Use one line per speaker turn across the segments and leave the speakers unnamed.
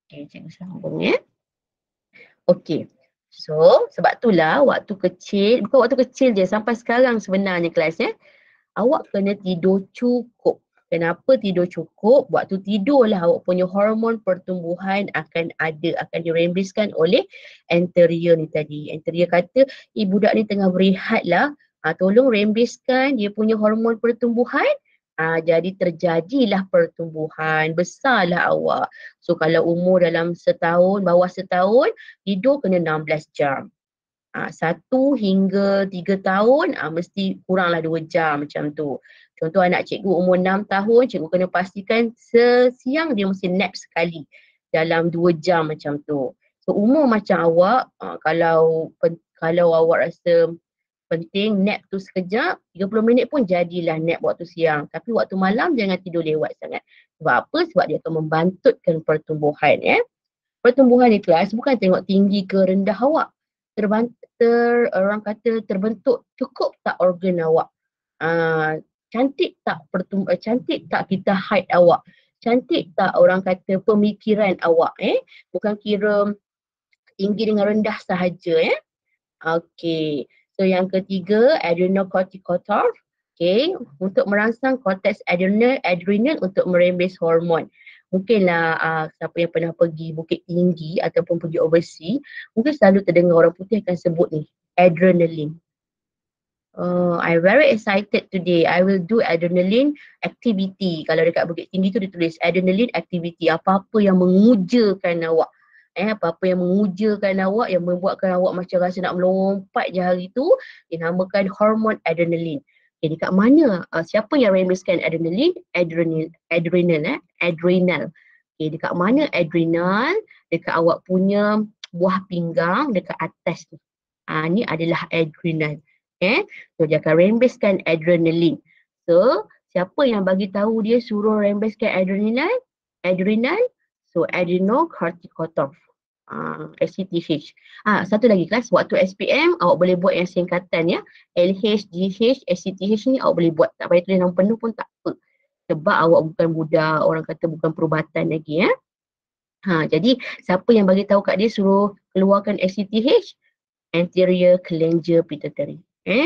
Okay, cikgu sambung ya. Okey. So, sebab itulah waktu kecil, bukan waktu kecil je, sampai sekarang sebenarnya kelas ya, awak kena tidur cukup. Kenapa tidur cukup? Waktu tidurlah awak punya hormon pertumbuhan akan ada, akan dirembeskan oleh anterior ni tadi. Anterior kata, budak ni tengah berehat lah, tolong rembeskan dia punya hormon pertumbuhan. Jadi terjadilah pertumbuhan, besarlah awak. So kalau umur dalam setahun, bawah setahun, tidur kena 16 jam. 1 hingga 3 tahun mesti kuranglah 2 jam macam tu. Contoh anak cikgu umur 6 tahun, cikgu kena pastikan sesiang dia mesti nap sekali dalam 2 jam macam tu. So umur macam awak, kalau awak rasa penting nap tu sekejap, 30 minit pun jadilah nap waktu siang. Tapi waktu malam jangan tidur lewat sangat. Sebab apa? Sebab dia akan membantutkan pertumbuhan ya. Pertumbuhan di kelas bukan tengok tinggi ke rendah awak. Orang kata terbentuk cukup tak organ awak. Cantik tak kita height awak. Cantik tak orang kata pemikiran awak Bukan kira tinggi dengan rendah sahaja Okey. So yang ketiga, adrenocorticotrophs. Okey, untuk merangsang korteks adrenal untuk merembes hormon. Mungkinlah siapa yang pernah pergi Bukit Tinggi ataupun pergi overseas, mungkin selalu terdengar orang putih akan sebut ni, adrenaline. I'm very excited today. I will do adrenaline activity. Kalau dekat Bukit Tinggi tu dia tulis adrenaline activity. Apa-apa yang mengujakan awak. Apa-apa yang mengujakan awak, yang membuatkan awak macam rasa nak melompat je hari tu, dinamakan hormon adrenaline. Okay, dekat mana? Siapa yang rembeskan adrenaline? Adrenal. Okay, dekat mana adrenal? Dekat awak punya buah pinggang dekat atas tu. Ni adalah adrenal. So dia akan rembeskan adrenaline. So siapa yang bagi tahu dia suruh rembeskan adrenal? So adrenocorticotrophs. ACTH. Satu lagi kelas, waktu SPM awak boleh buat yang singkatan ya. LH, GH, ACTH ni awak boleh buat. Tak payah tulis nama penuh pun tak apa. Sebab awak bukan budak, orang kata bukan perubatan lagi ya. Jadi siapa yang bagi tahu kat dia suruh keluarkan ACTH? Anterior cholangial pituitary.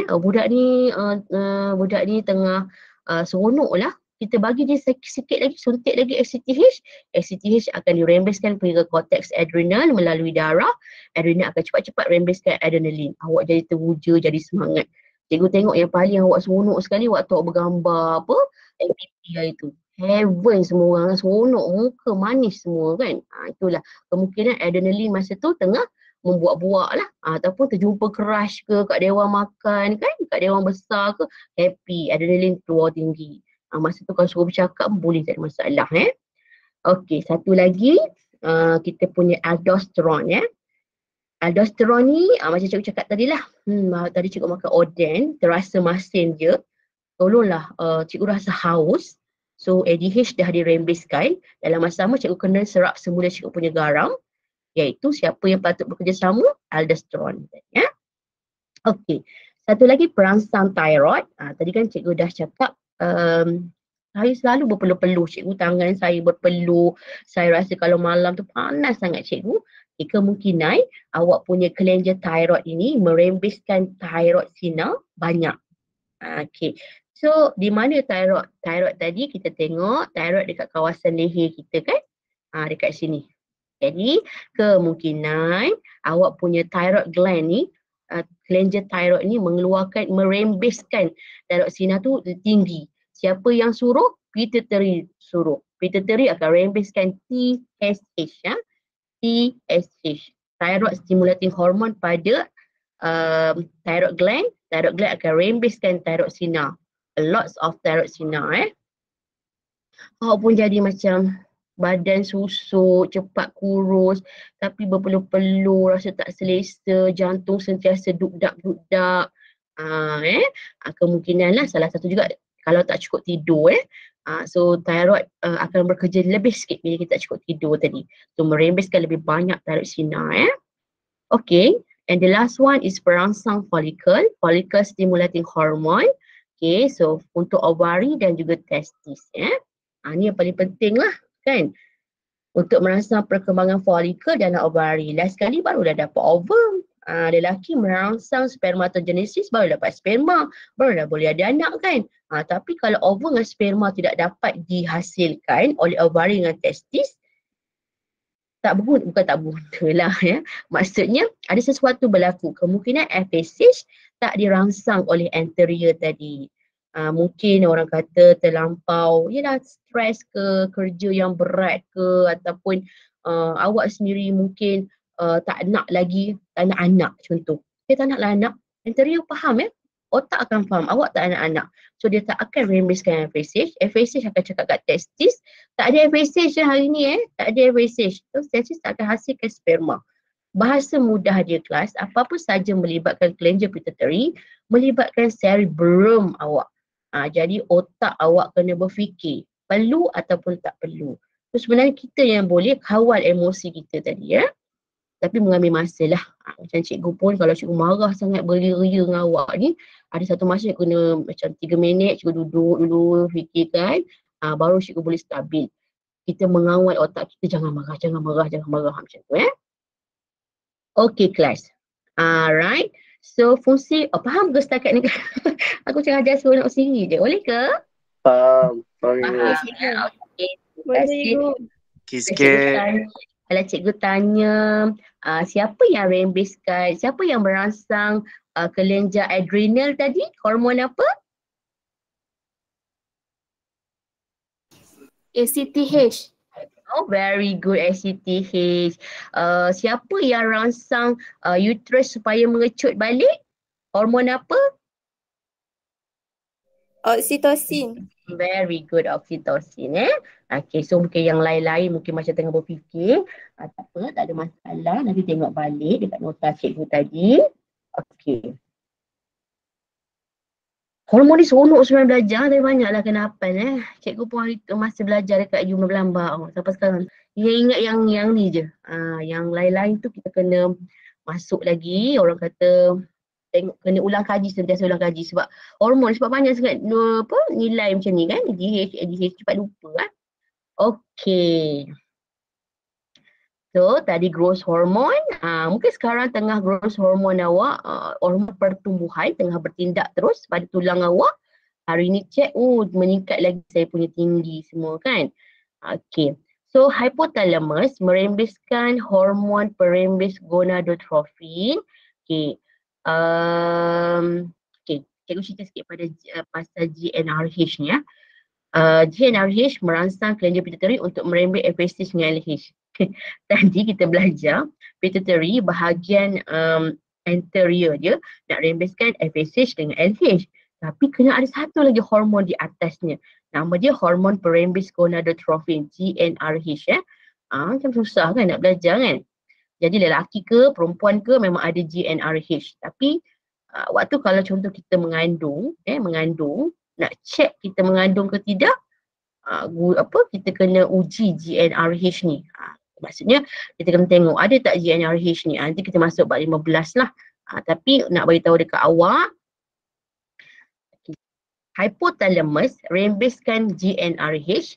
Budak ni tengah seronok lah. Kita bagi dia sikit lagi, suntik lagi ACTH akan dirembeskan pergi ke korteks adrenal melalui darah. Adrenal akan cepat-cepat rembeskan adrenaline. Awak jadi teruja, jadi semangat. Cikgu tengok yang paling awak seronok sekali waktu awak bergambar aktiviti hari tu. Heaven semua orang seronok, muka manis semua kan. Itulah kemungkinan adrenaline masa tu tengah membuat-buat lah ataupun terjumpa crush ke kat dewan makan kan, kat dewan besar ke, happy, adrenaline keluar tinggi. Masa tu kalau suruh bercakap boleh tak ada masalah Okey, satu lagi kita punya aldosteron Aldosteron ni macam cikgu cakap tadi lah, tadi cikgu makan oden, terasa masin je, tolonglah cikgu rasa haus. So ADH dah dirembeskan, dalam masa sama cikgu kena serap semula cikgu punya garam, iaitu siapa yang patut bekerjasama? Aldosteron. Okey. Satu lagi perangsang thyroid. Tadi kan cikgu dah cakap saya selalu berpeluh-peluh. Cikgu tangan saya berpeluh. Saya rasa kalau malam tu panas sangat cikgu. Kemungkinan awak punya cholangiothyroid ini merembeskan thyroid sinar banyak. Okey. So di mana thyroid? Thyroid tadi kita tengok thyroid dekat kawasan leher kita kan? Dekat sini. Jadi kemungkinan awak punya thyroid gland ni, cholangiothyroid ni merembeskan thyroid sinar tu tinggi. Siapa yang suruh? Pituitary suruh. Pituitary akan rembeskan TSH TSH, thyroid stimulating hormone pada thyroid gland. Thyroid gland akan rembeskan thyroid sinar. Lots of thyroid sinar awak pun jadi macam badan susuk, cepat kurus, tapi berpeluh-peluh, rasa tak selesa, jantung sentiasa duk-dak. Kemungkinan lah salah satu juga kalau tak cukup tidur so thyroid akan bekerja lebih sikit bila kita tak cukup tidur tadi. So merembeskan lebih banyak thyroid sinar Okay, and the last one is perangsang follicle stimulating hormone. Okay, so untuk ovari dan juga testis ni yang paling penting lah kan. untuk merangsang perkembangan folikel dan ovari. Last sekali baru dah dapat ovum. Lelaki merangsang spermatogenesis baru dapat sperma, baru dah boleh ada anak kan. Tapi kalau ovum dan sperma tidak dapat dihasilkan oleh ovari dengan testis, tak berguna, bukan tak berguna lah ya. Maksudnya ada sesuatu berlaku. Kemungkinan FSH tak dirangsang oleh anterior tadi. Mungkin orang kata terlampau, yelah stres ke, kerja yang berat ke, ataupun awak sendiri mungkin tak nak lagi, tak nak anak contoh. Dia tak naklah anak, anterior faham ya. Otak akan faham, awak tak nak anak. So dia tak akan rembeskan FSH. FSH akan cakap kat testis, tak ada FSH hari ni tak ada FSH. So testis tak akan hasilkan sperma. Bahasa mudah dia kelas, apa-apa saja melibatkan kelenjar pituitary, melibatkan cerebrum awak. Jadi otak awak kena berfikir, perlu ataupun tak perlu. So sebenarnya kita yang boleh kawal emosi kita tadi ya. Tapi mengambil masa lah. Macam cikgu pun kalau cikgu marah sangat beria-ria dengan awak ni, ada satu masa cikgu kena macam 3 minit, cikgu duduk dulu, fikirkan, baru cikgu boleh stabil. Kita mengawal otak kita, jangan marah, jangan marah, jangan marah macam tu Okay kelas. Alright. So fungsi, faham ke setakat ni? Aku cakap ajar suruh nak sendiri je, boleh ke?
Faham.
Faham. Okay.
Boleh Ibu.
Sikit.
Kalau cikgu tanya, siapa yang rembeskan, siapa yang merangsang kelenjar adrenal tadi? Hormon apa?
ACTH.
Oh, very good ACTH. Siapa yang rangsang uterus supaya mengecut balik? Hormon apa?
Oksitosin.
Very good oxytocin Okay, so mungkin yang lain-lain mungkin macam tengah berfikir. Tak apa, tak ada masalah. Nanti tengok balik dekat nota cikgu tadi. Okay. Hormon ni seronok sebenarnya belajar, tapi banyaklah kenapan Cikgu pun hari tu masa belajar dekat Jumlah Belambak sampai sekarang. Dia ingat yang ni je. Yang lain-lain tu kita kena masuk lagi. Orang kata tengok, kena ulang kaji, sentiasa ulang kaji sebab hormon, sebab banyak sangat nilai macam ni kan, DH cepat lupa Okay. So tadi growth hormone, mungkin sekarang tengah growth hormone awak, hormon pertumbuhan tengah bertindak terus pada tulang awak. Hari ni check, meningkat lagi saya punya tinggi semua kan. Okay. So hypothalamus merembeskan hormon perembes gonadotropin. Okay. Okay, cikgu cerita sikit pada pasal GnRH ni GnRH merangsang kelenjar pituitary untuk merembes FSH dengan LH. Tadi kita belajar pituitary bahagian anterior dia nak rembeskan FSH dengan LH. Tapi kena ada satu lagi hormon di atasnya. Nama dia hormon perembes gonadotropin, GnRH Macam susah kan nak belajar kan. Jadi lelaki ke perempuan ke memang ada GnRH. Tapi waktu kalau contoh kita mengandung, nak check kita mengandung ke tidak, kita kena uji GnRH ni. Maksudnya kita kena tengok ada tak GnRH ni. Nanti kita masuk bab 15 lah. Tapi nak beritahu dekat awak, hypothalamus rembeskan GnRH,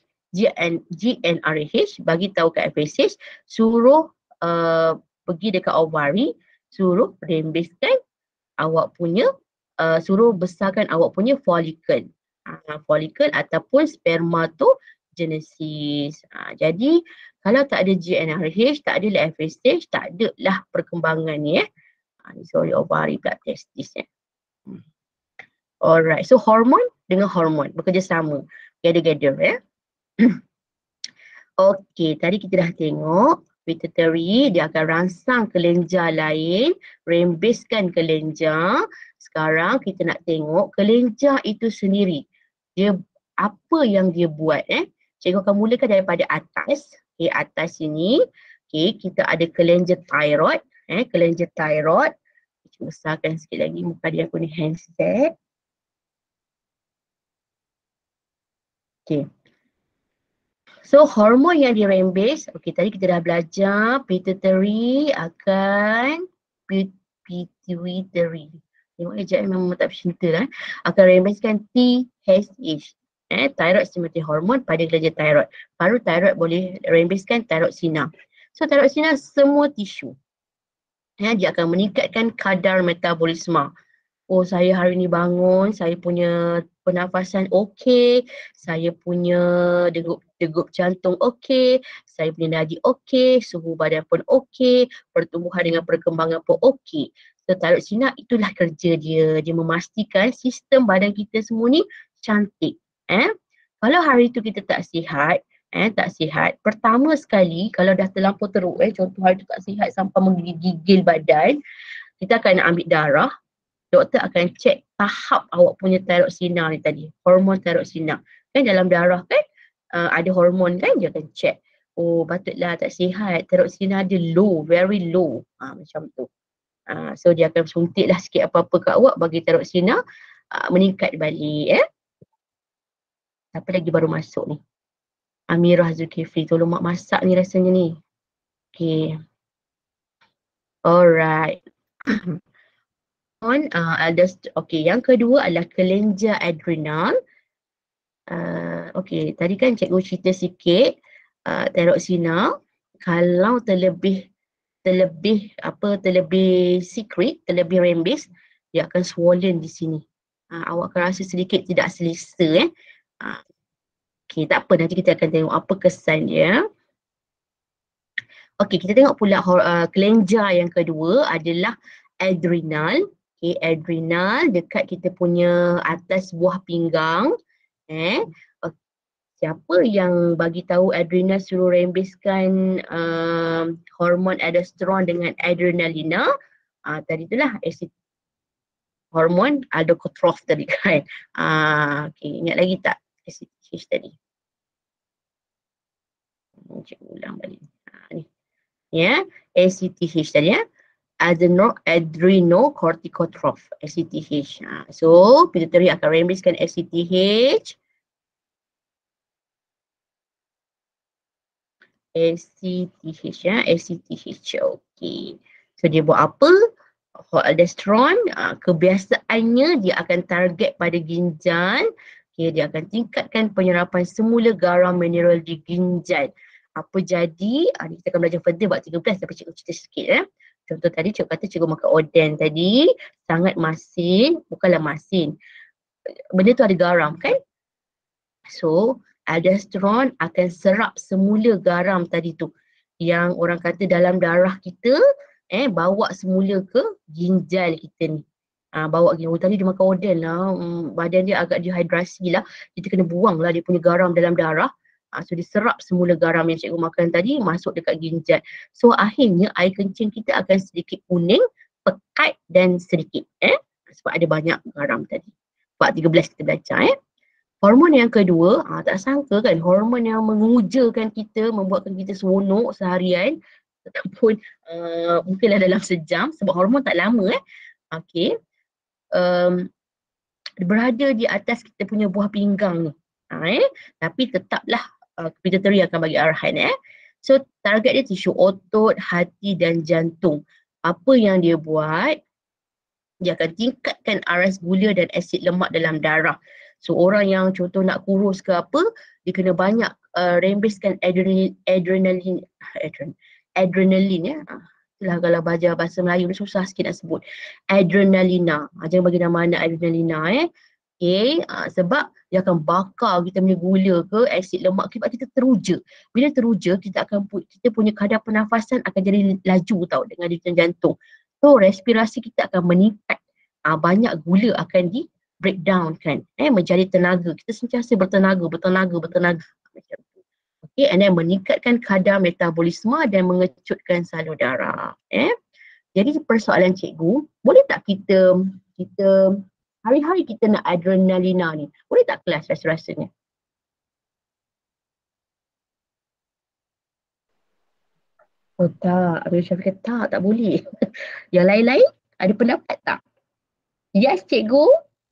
bagi tahu kat FSH, suruh pergi dekat ovari, suruh rembeskan awak punya, suruh besarkan awak punya folikel. Folikel ataupun spermatogenesis. Jadi kalau tak ada GnRH, tak ada lah FSH, tak ada lah perkembangan ni sorry, ovari pula testis Alright, so hormon dengan hormon bekerjasama together Okay, tadi kita dah tengok pituitary dia akan rangsang kelenjar lain, rembeskan kelenjar. Sekarang kita nak tengok kelenjar itu sendiri. Dia apa yang dia buat Cikgu akan mulakan daripada atas. Okay, atas sini. Okay, kita ada kelenjar thyroid. Kelenjar thyroid. Cikgu besarkan sikit lagi muka dia aku ni handset. Okay. So hormon yang dirembes, tadi kita dah belajar pituitary akan pituitary. Tengok sekejap memang tak cinta akan rembeskan TSH. Thyroid stimulating hormon pada glandular thyroid. Baru thyroid boleh rembeskan thyroxina. So thyroxina semua tisu. Dia akan meningkatkan kadar metabolisme. Oh, saya hari ni bangun, saya punya pernafasan okey, saya punya degup jantung okey, saya punya nadi okey, suhu badan pun okey, pertumbuhan dengan perkembangan pun okey. So thyroxina itulah kerja dia. Dia memastikan sistem badan kita semua ni cantik. Kalau hari tu kita tak sihat, pertama sekali kalau dah terlampau teruk, contoh hari tu tak sihat sampai menggigil badan, kita akan nak ambil darah. Doktor akan cek tahap awak punya thyroxina ni tadi, hormon thyroxina. Kan dalam darah kan ada hormon kan, dia akan cek. Oh, patutlah tak sihat, thyroxina dia low, very low. Macam tu. So dia akan suntiklah sikit apa-apa kat awak bagi thyroxina meningkat balik. Siapa lagi baru masuk ni? Amirah Zulkifli, tolong mak masak ni rasanya ni. Okay. Alright. Okay, yang kedua adalah kelenjar adrenal. Okay, tadi kan cikgu cerita sikit thyroxina kalau terlebih secret, terlebih rembes, dia akan swollen di sini. Awak akan rasa sedikit tidak selesa. Okay, tak apa, nanti kita akan tengok apa kesan dia. Okay, kita tengok pula kelenjar yang kedua adalah adrenal. Okay, adrenal dekat kita punya atas buah pinggang. Siapa yang bagi tahu adrenal suruh rembeskan hormon aldosteron dengan adrenalina? Tadi itulah hormon aldosterone tadi kan. Okay, ingat lagi tak ACTH tadi? Cikgu ulang balik. Ni. ACTH tadi adrenocorticotrophs, ACTH. So pituitary akan rembeskan ACTH. ACTH. Okey. So dia buat apa? Aldosteron, kebiasaannya dia akan target pada ginjal. Okay, dia akan tingkatkan penyerapan semula garam mineral di ginjal. Apa jadi? Ni kita akan belajar further bab 13 tapi cikgu cerita sikit. Contoh tadi cikgu kata cikgu makan oden tadi, sangat masin, bukanlah masin. Benda tu ada garam kan? So, aldosteron akan serap semula garam tadi tu. Yang orang kata dalam darah kita, bawa semula ke ginjal kita ni. Bawa ginjal. Tadi dia makan oden lah, badan dia agak dehidrasi lah. Kita kena buang lah dia punya garam dalam darah. So dia serap semula garam yang cikgu makan tadi masuk dekat ginjal. So akhirnya air kencing kita akan sedikit kuning, pekat dan sedikit. Sebab ada banyak garam tadi. Bab 13 kita belajar. Hormon yang kedua, tak sangka kan hormon yang mengujakan kita, membuatkan kita seronok seharian ataupun mungkinlah dalam sejam sebab hormon tak lama Okay. Berada di atas kita punya buah pinggang ni. Tapi tetaplah pituitary akan bagi arahan. So target dia tisu otot, hati dan jantung. Apa yang dia buat? Dia akan tingkatkan aras gula dan asid lemak dalam darah. So orang yang contoh nak kurus ke apa, dia kena banyak rembeskan adrenalin. Itulah kalau belajar bahasa Melayu ni susah sikit nak sebut. Adrenalina. Jangan bagi nama anak adrenalina. Okay, sebab dia akan bakar kita punya gula ke asid lemak sebab kita teruja. Bila teruja kita punya kadar pernafasan akan jadi laju tau dengan denyut jantung. So respirasi kita akan meningkat. Banyak gula akan di breakdown kan. Menjadi tenaga. Kita sentiasa bertenaga. Macam tu. Okay, and then meningkatkan kadar metabolisme dan mengecutkan salur darah. Jadi persoalan cikgu, boleh tak kita hari-hari kita nak adrenalina ni, boleh tak kelas rasa-rasanya? Oh tak, Abang Syafiq kata tak boleh. Yang lain-lain ada pendapat tak? Yes cikgu.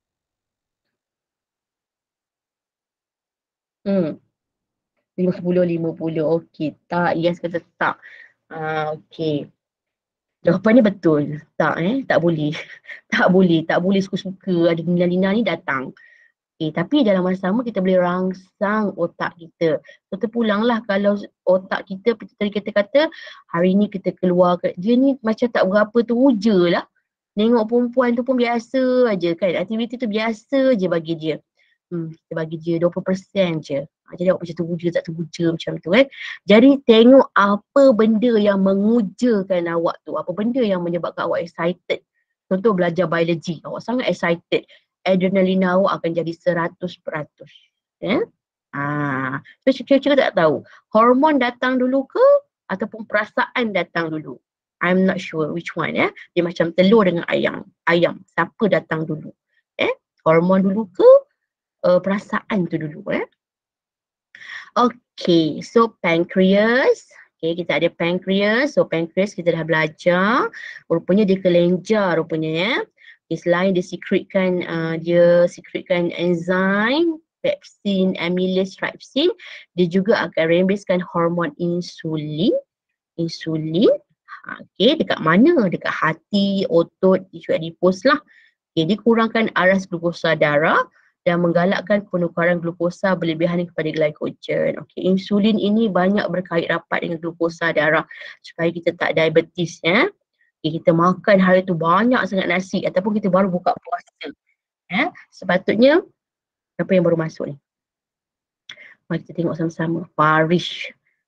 50-50, okey tak, yes kata tak. Okey. Jawapannya betul. Tak tak boleh. Tak boleh suka-suka adrenalina ni datang. Tapi dalam masa sama kita boleh rangsang otak kita. So terpulanglah kalau otak kita, tadi kita kata hari ni kita keluar, dia ni macam tak berapa teruja lah. Tengok perempuan tu pun biasa aja kan. Aktiviti tu biasa je bagi dia. Kita bagi dia 20% je. Jadi awak macam teruja tak teruja macam tu kan. Jadi tengok apa benda yang mengujakan awak tu. Apa benda yang menyebabkan awak excited. Contoh belajar biologi. Awak sangat excited. Adrenalina awak akan jadi 100%. Ya? So kira-kira tak tahu. Hormon datang dulu ke ataupun perasaan datang dulu? I'm not sure which one ya. Dia macam telur dengan ayam. Siapa datang dulu? Hormon dulu ke perasaan tu dulu Okay, so pancreas. Okay, kita ada pancreas. So pancreas kita dah belajar. Rupanya dia kelenjar rupanya ya. Selain dia secretkan enzim, pepsin, amylase, trypsin, dia juga akan rembeskan hormon insulin. Okay, dekat mana? Dekat hati, otot, tisu adipos lah. Okay, dia kurangkan aras glukosa darah dan menggalakkan penukaran glukosa berlebihan kepada glycogen. Okay, insulin ini banyak berkait rapat dengan glukosa darah supaya kita tak diabetes ya. Okay, kita makan hari tu banyak sangat nasi ataupun kita baru buka puasa. Sepatutnya apa yang baru masuk ni? Mari kita tengok sama-sama. Parish.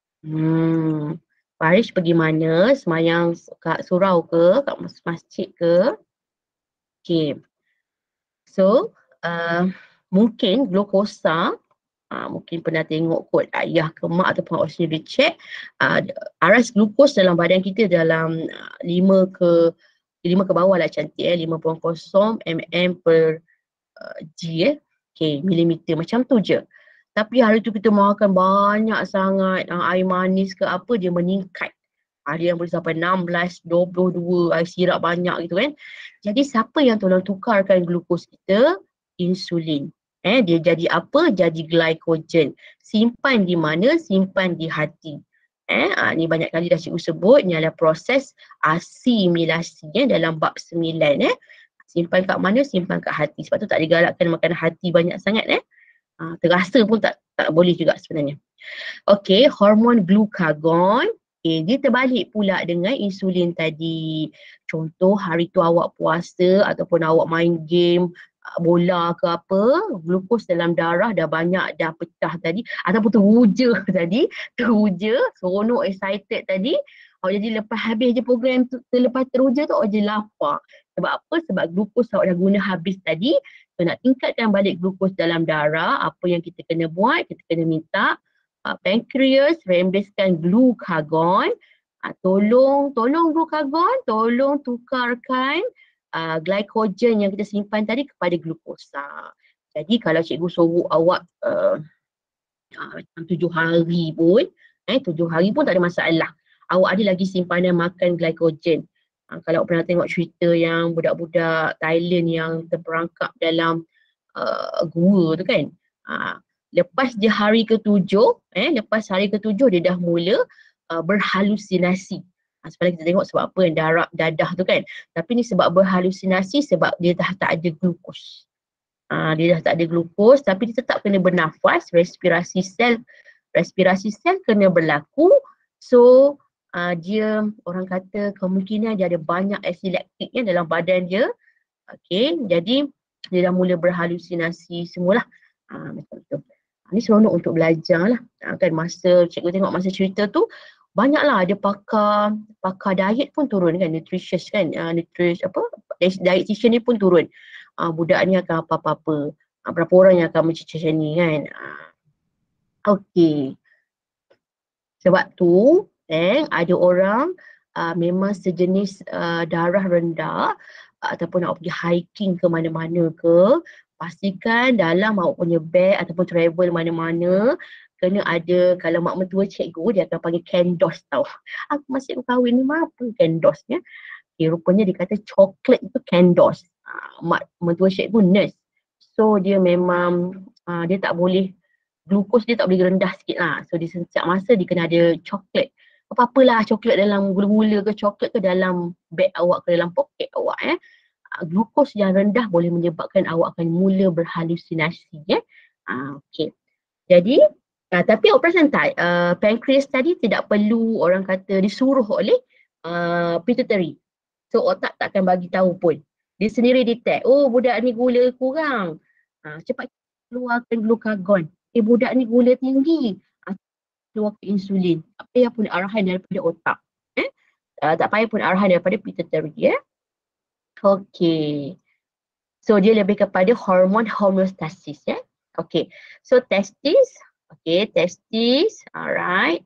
Parish pergi mana? Semayang kat surau ke? Kat masjid ke? Okay. So, mungkin glukosa, mungkin pernah tengok kot ayah ke mak ataupun awak sendiri check, aras glukos dalam badan kita dalam 5 ke bawah lah cantik 5.0 mm per G okay, milimeter macam tu je. Tapi hari tu kita makan banyak sangat air manis ke apa, dia meningkat. Ada yang boleh sampai 16, 22, air sirap banyak gitu kan. Jadi siapa yang tolong tukarkan glukos kita? Insulin. Dia jadi apa? Jadi glycogen. Simpan di mana? Simpan di hati. Ni banyak kali dah cikgu sebut, ni adalah proses asimilasi dalam bab 9 Simpan kat mana? Simpan kat hati. Sebab tu tak digalakkan makan hati banyak sangat terasa pun tak boleh juga sebenarnya. Okey, hormon glukagon. Dia terbalik pula dengan insulin tadi. Contoh hari tu awak puasa ataupun awak main game bola ke apa, glukos dalam darah dah banyak dah pecah tadi ataupun teruja, seronok, excited tadi. Awak jadi lepas habis je program tu, lepas teruja tu awak jadi lapar. Sebab apa? Sebab glukos awak dah guna habis tadi. So nak tingkatkan balik glukos dalam darah, apa yang kita kena buat? Kita kena minta pancreas rembeskan glukagon. Tolong glukagon, tolong tukarkan glycogen yang kita simpan tadi kepada glukosa. Jadi kalau cikgu suruh awak 7 hari pun, 7 hari pun tak ada masalah. Awak ada lagi simpanan makan glycogen. Kalau awak pernah tengok cerita yang budak-budak Thailand yang terperangkap dalam gua tu kan. Lepas dia hari ke-7, dia dah mula berhalusinasi. Sebenarnya kita tengok sebab apa yang dadah tu kan. Tapi ni sebab berhalusinasi sebab dia dah tak ada glukos. Dia dah tak ada glukos tapi dia tetap kena bernafas, respirasi sel kena berlaku. So dia orang kata kemungkinan dia ada banyak asid laktik dalam badan dia. Okey, jadi dia dah mula berhalusinasi semualah. Macam tu. Ni seronok untuk belajar lah. Kan masa cikgu tengok masa cerita tu banyaklah ada pakar diet pun turun kan, nutritious kan, dietitian ni pun turun. Budak ni akan apa-apa. Berapa orang yang akan macam ni kan. Okey. Sebab tu ada orang memang sejenis darah rendah ataupun nak pergi hiking ke mana-mana ke, pastikan dalam awak punya beg ataupun travel mana-mana kena ada, kalau mak mentua cikgu dia akan panggil kendos tau. Aku masih kahwin ni apa kendos ya? Rupanya dia kata coklat itu kendos. Mak mentua cikgu nurse. So dia memang dia tak boleh, glukos dia tak boleh rendah sikit lah. So di setiap masa dia kena ada coklat. Apa-apalah coklat dalam gula-gula ke coklat ke dalam beg awak ke dalam poket awak glukos yang rendah boleh menyebabkan awak akan mula berhalusinasi. Okay. Jadi, tapi awak perasan tak, pancreas tadi tidak perlu orang kata disuruh oleh pituitary. So otak takkan bagi tahu pun. Dia sendiri detect, oh budak ni gula kurang. Cepat keluarkan glukagon. Budak ni gula tinggi. Keluarkan insulin. Tak payah pun arahan daripada otak. Tak payah pun arahan daripada pituitary. Okay. So dia lebih kepada hormon homeostasis. Okay. So testis. Okay, testis. Alright.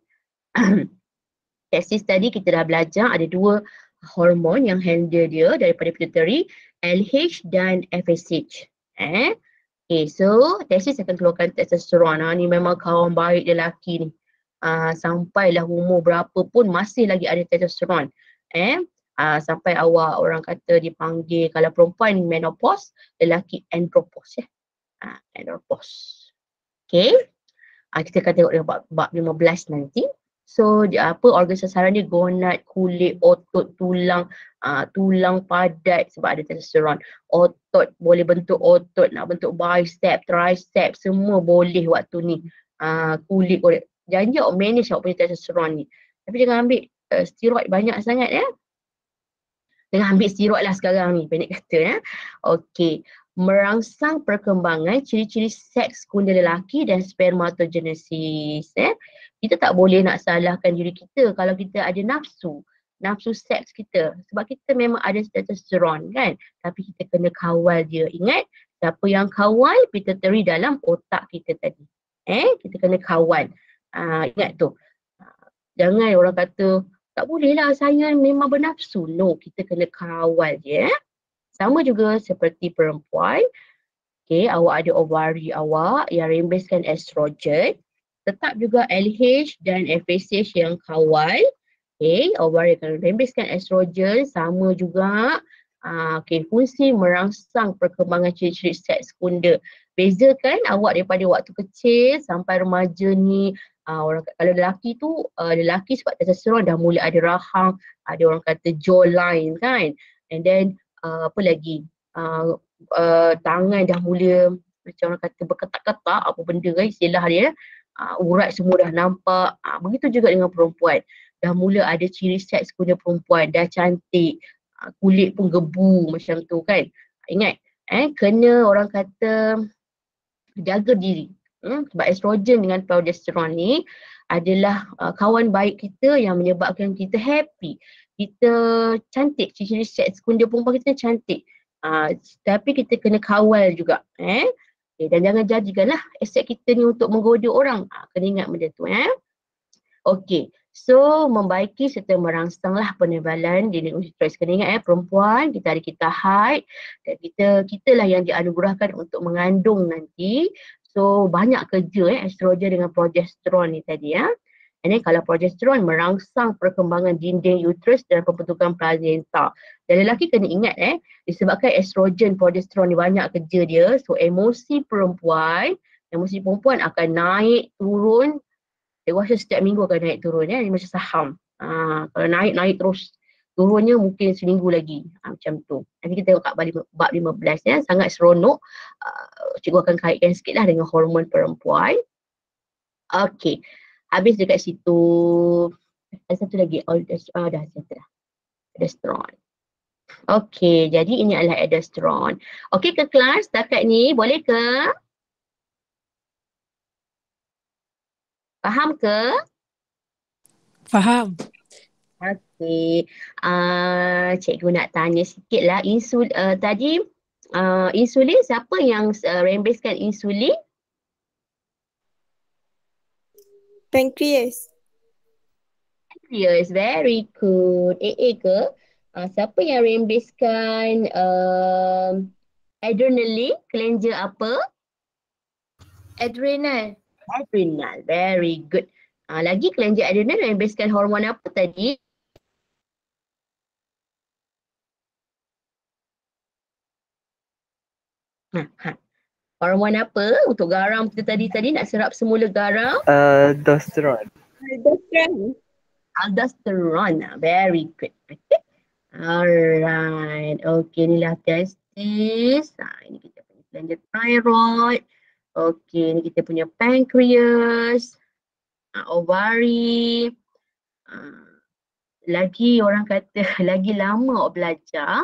Testis tadi kita dah belajar ada 2 hormon yang handle dia daripada pituitary, LH dan FSH. Okay, so testis akan keluarkan testosteron. Ni memang kawan baik lelaki ni. Sampailah umur berapa pun masih lagi ada testosteron. Sampai awak orang kata dipanggil, kalau perempuan menopause, lelaki andropause. Andropause. Okay. Kita akan tengok bab 15 nanti. So organ sasaran dia gonad, kulit, otot, tulang, tulang padat sebab ada testosteron. Otot boleh bentuk otot, nak bentuk bicep, tricep, semua boleh waktu ni. Kulit boleh. Janji awak manage awak punya testosteron ni. Tapi jangan ambil steroid banyak sangat Jangan ambil steroid lah sekarang ni, pendek kata Okay. Merangsang perkembangan ciri-ciri seks kuda lelaki dan spermatogenesis. Kita tak boleh nak salahkan diri kita kalau kita ada nafsu seks kita. Sebab kita memang ada testosteron kan. Tapi kita kena kawal dia. Ingat, siapa yang kawal? Pituitary dalam otak kita tadi. Kita kena kawal. Ingat tu. Jangan orang kata, tak boleh lah saya memang bernafsu. No, kita kena kawal dia. Sama juga seperti perempuan. Okay, awak ada ovari awak yang rembeskan estrogen. Tetap juga LH dan FSH yang kawal. Okay, ovari akan rembeskan estrogen. Sama juga. Okay, fungsi merangsang perkembangan ciri-ciri seks kuda. Bezakan awak daripada waktu kecil sampai remaja ni. Kalau lelaki tu, lelaki sebab testosteron dah mula ada rahang. Ada orang kata jawline kan. And then apa lagi, tangan dah mula macam orang kata berketak-ketak apa benda kan istilah dia, urat semua dah nampak. Begitu juga dengan perempuan, dah mula ada ciri seks kuda perempuan, dah cantik, kulit pun gebu macam tu kan. Ingat, kena orang kata jaga diri. Sebab estrogen dengan progesteron ni adalah kawan baik kita yang menyebabkan kita happy. Kita cantik, ciri-ciri seks kuda perempuan kita cantik. Tapi kita kena kawal juga. Dan jangan jadikanlah aset kita ni untuk menggoda orang. Kena ingat benda tu. Okey. So, membaiki serta merangsanglah penebalan dinding uterus. Kena ingat perempuan, kita ada kita haid dan kita lah yang dianugerahkan untuk mengandung nanti. So, banyak kerja estrogen dengan progesteron ni tadi And then kalau progesteron merangsang perkembangan dinding uterus dan pembentukan plasenta. Dan lelaki kena ingat disebabkan estrogen, progesteron ni banyak kerja dia. So emosi perempuan akan naik turun. Dewasa setiap minggu akan naik turun Ini macam saham. Kalau naik terus. Turunnya mungkin seminggu lagi. Macam tu. Nanti kita tengok kat bab 15 sangat seronok. Cikgu akan kaitkan sikit lah dengan hormon perempuan. Okay. Habis dekat situ. Ada satu lagi. Dah satu dah. Aldosteron. Okey, jadi ini adalah aldosteron. Okey ke kelas setakat ni? Boleh ke? Faham ke?
Faham.
Okey. Cikgu nak tanya sikit lah. Tadi insulin, siapa yang rembeskan insulin?
Pancreas.
Yes, very good. Ke? Siapa yang rembeskan adrenaline? Kelenjar apa?
Adrenal.
Adrenal, very good. Lagi kelenjar adrenal rembeskan hormon apa tadi? Hormon apa? Untuk garam kita tadi nak serap semula garam.
Aldosteron.
Aldosteron. Very good. Okay. Alright. Okay, inilah testis. Ini kita punya gland thyroid. Okay, ni kita punya pancreas, ovari. Lagi orang kata lagi lama awak belajar,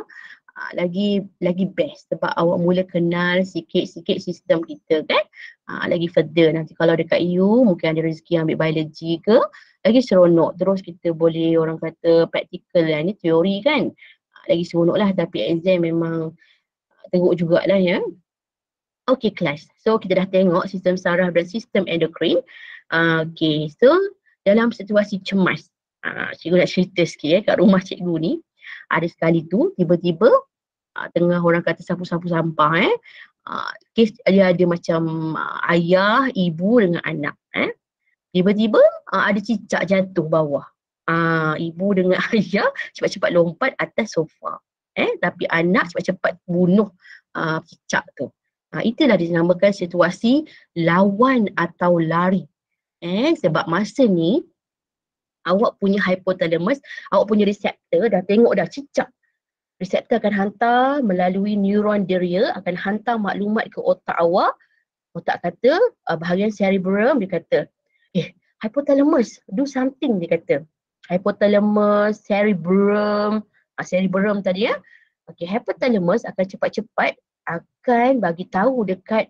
lagi best sebab awak mula kenal sikit-sikit sistem kita kan. Lagi further nanti kalau dekat EU mungkin ada rezeki ambil biologi ke, lagi seronok. Terus kita boleh orang kata praktikal lah, ni teori kan. Lagi seronok lah, tapi exam memang teruk jugalah ya. Okay kelas. So kita dah tengok sistem saraf dan sistem endokrin. Okay, so dalam situasi cemas, cikgu nak cerita sikit kat rumah cikgu ni. Ada sekali tu tiba-tiba tengah orang kata sapu-sapu sampah kes dia ada macam ayah, ibu dengan anak tiba-tiba ada cicak jatuh bawah. Ibu dengan ayah cepat-cepat lompat atas sofa. Tapi anak cepat-cepat bunuh cicak tu. Itulah dinamakan situasi lawan atau lari. Sebab masa ni awak punya hypothalamus, awak punya reseptor dah tengok dah cicak. Reseptor akan hantar melalui neuron deria, akan hantar maklumat ke otak awak. Otak kata, bahagian cerebrum dia kata, hypothalamus, do something dia kata. Hypothalamus, cerebrum, cerebrum tadi ya. Okay, hypothalamus akan cepat-cepat akan bagi tahu dekat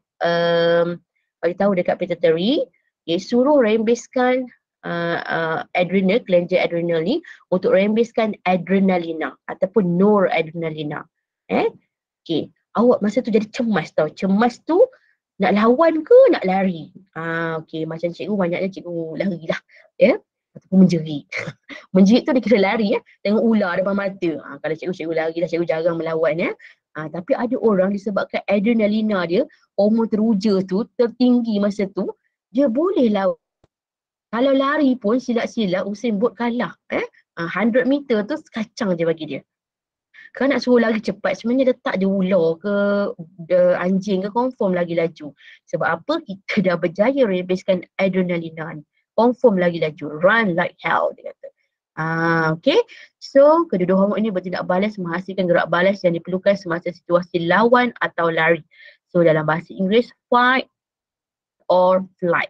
pituitary, suruh rembeskan adrenal, kelenjar adrenal ni untuk rembeskan adrenalina ataupun noradrenalina. Okay, awak masa tu jadi cemas tau. Cemas tu nak lawan ke nak lari? Okay, macam cikgu banyaknya cikgu lari lah. Ataupun menjerit. Menjerit tu dia kira lari tengok ular depan mata. Kalau cikgu lari dah, cikgu jarang melawan tapi ada orang disebabkan adrenalina dia, hormon teruja tu tertinggi masa tu, dia boleh lawan. Kalau lari pun silap-silap Usain Bolt kalah. 100 meter tu kacang je bagi dia. Kalau nak suruh lari cepat, sebenarnya letak je ular ke anjing ke, confirm lagi laju. Sebab apa? Kita dah berjaya rembeskan adrenalina ni. Confirm lagi laju. Run like hell, dia kata. Okay. So, kedua-dua hormon ini bertindak balas menghasilkan gerak balas yang diperlukan semasa situasi lawan atau lari. So, dalam bahasa Inggeris, fight or flight.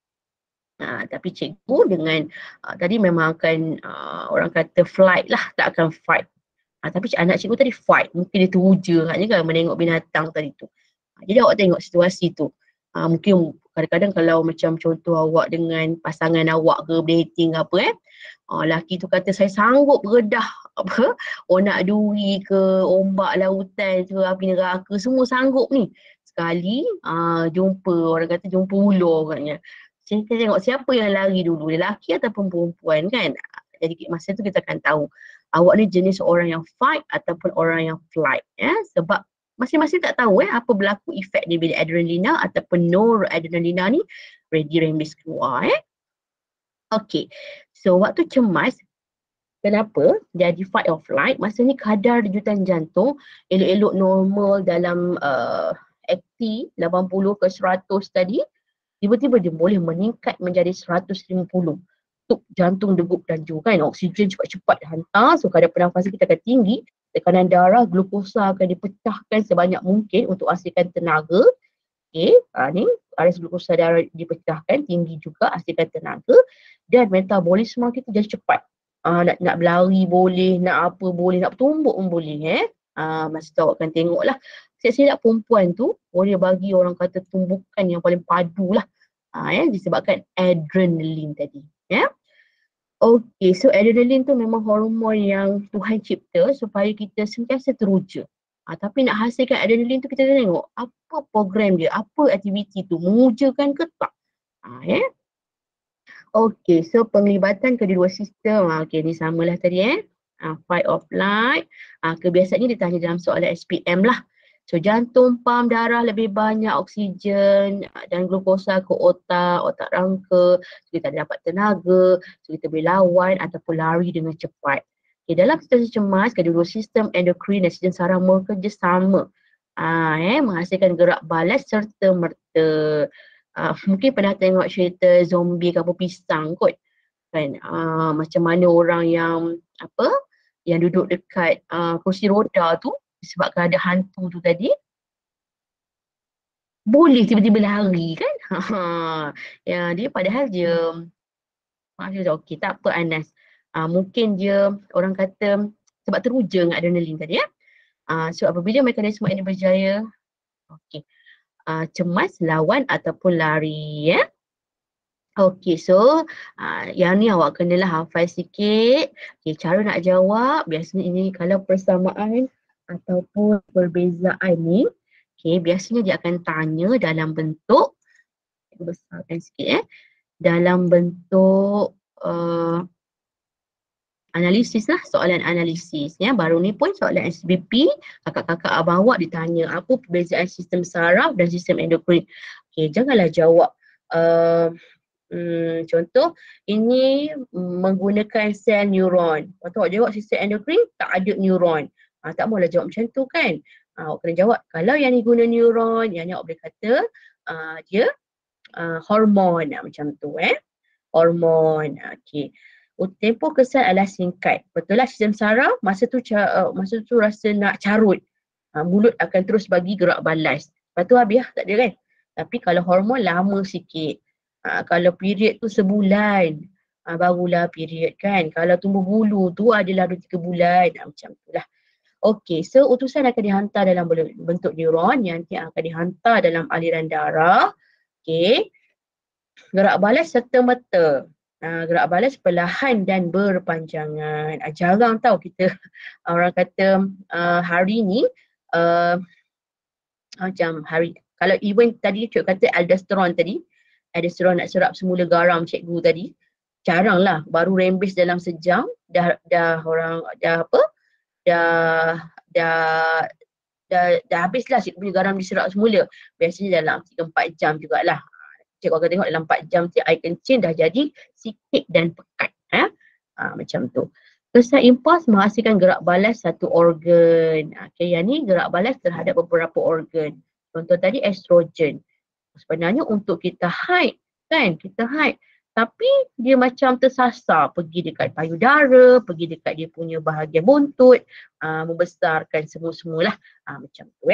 Tapi cikgu dengan tadi memang akan orang kata flight lah, tak akan fight. Tapi anak cikgu tadi fight. Mungkin dia teruja kan menengok binatang tadi tu. Jadi awak tengok situasi tu. Mungkin kadang-kadang kalau macam contoh awak dengan pasangan awak ke dating apa laki tu kata saya sanggup redah onak duri ke, ombak lautan ke, api neraka, semua sanggup ni. Sekali jumpa orang kata jumpa ular katnya. Kita tengok siapa yang lari dulu, lelaki ataupun perempuan kan. Jadi masa tu kita akan tahu awak ni jenis orang yang fight ataupun orang yang flight sebab masing-masing tak tahu apa berlaku efek dia bila adrenalina ataupun noradrenalina ni ready rembes keluar Okay. So waktu cemas, kenapa jadi fight or flight? Masa ni kadar denyutan jantung elok-elok normal dalam akti 80 ke 100 tadi, tiba-tiba dia boleh meningkat menjadi 150. Tup jantung degup laju kan, oksigen cepat-cepat hantar, so kadar pernafasan kita akan tinggi, tekanan darah, glukosa akan dipecahkan sebanyak mungkin untuk hasilkan tenaga. Okay, ni aras glukosa darah dipecahkan, tinggi juga hasilkan tenaga, dan metabolisme kita jadi cepat. Nak berlari boleh, nak apa boleh, nak bertumbuk pun boleh masa tu awak akan tengok lah. Silap-silap perempuan tu boleh bagi orang kata tumbukan yang paling padu lah disebabkan adrenalin tadi. Okay, so adrenalin tu memang hormon yang Tuhan cipta supaya kita sentiasa teruja. Tapi nak hasilkan adrenalin tu kita tengok apa program dia, apa aktiviti tu, mengujakan ke tak. Okay, so penglibatan kedua-dua sistem. Okay, ni samalah tadi fight or flight. Kebiasaannya ditanya dalam soalan SPM lah. So jantung pam darah lebih banyak oksigen dan glukosa ke otak rangka, so kita dapat tenaga, so kita boleh lawan ataupun lari dengan cepat. Okay, dalam situasi cemas, kedua-dua sistem endokrin dan sistem saraf bekerja sama menghasilkan gerak balas serta merta. Mungkin pernah tengok cerita zombie kapur pisang kot kan, macam mana orang yang yang duduk dekat kursi roda tu disebabkan ada hantu tu tadi, boleh tiba-tiba lari kan. Ya, dia padahal dia okey, tak apa Anas. Mungkin dia orang kata sebab teruja dengan adrenalin tadi ya. So apabila mekanisme ini berjaya, okey, cemas, lawan ataupun lari ya. Okey, so yang ni awak kenalah hafal sikit. Okey, cara nak jawab biasanya ini kalau persamaan ataupun perbezaan ni, okey, biasanya dia akan tanya dalam bentuk, besarkan sikit dalam bentuk analisis lah, soalan analisis ya. Baru ni pun soalan SBP, kakak-kakak abang awak ditanya apa perbezaan sistem saraf dan sistem endokrin. Okey, janganlah jawab contoh ini menggunakan sel neuron. Waktu awak jawab sistem endokrin tak ada neuron. Tak maulah jawab macam tu kan. Awak kena jawab kalau yang ni guna neuron, yang ni awak boleh kata dia hormon macam tu hormon. Okey. Tempoh kesan adalah singkat. Betul lah sistem saraf masa tu rasa nak carut. Mulut akan terus bagi gerak balas. Lepas tu habis tak ada kan. Tapi kalau hormon lama sikit. Kalau period tu sebulan barulah period kan. Kalau tumbuh bulu tu adalah 2-3 bulan macam tu lah. Okey, so utusan akan dihantar dalam bentuk neuron yang nanti akan dihantar dalam aliran darah. Okey. Gerak balas serta-merta. Gerak balas perlahan dan berpanjangan. Jarang tahu kita orang kata hari ni macam hari, kalau even tadi cikgu kata aldosteron nak serap semula garam cikgu tadi, jarang lah, baru rembes dalam sejam dah habislah cikgu punya garam diserap semula. Biasanya dalam 3-4 jam jugalah. Cikgu akan tengok dalam 4 jam tu air kencing dah jadi sikit dan pekat. Macam tu. Kesan impuls menghasilkan gerak balas satu organ. Okay, yang ni gerak balas terhadap beberapa organ. Contoh tadi estrogen. Sebenarnya untuk kita haid kan, tapi dia macam tersasar, pergi dekat payudara, pergi dekat dia punya bahagian buntut, membesarkan semua-semualah. Macam tu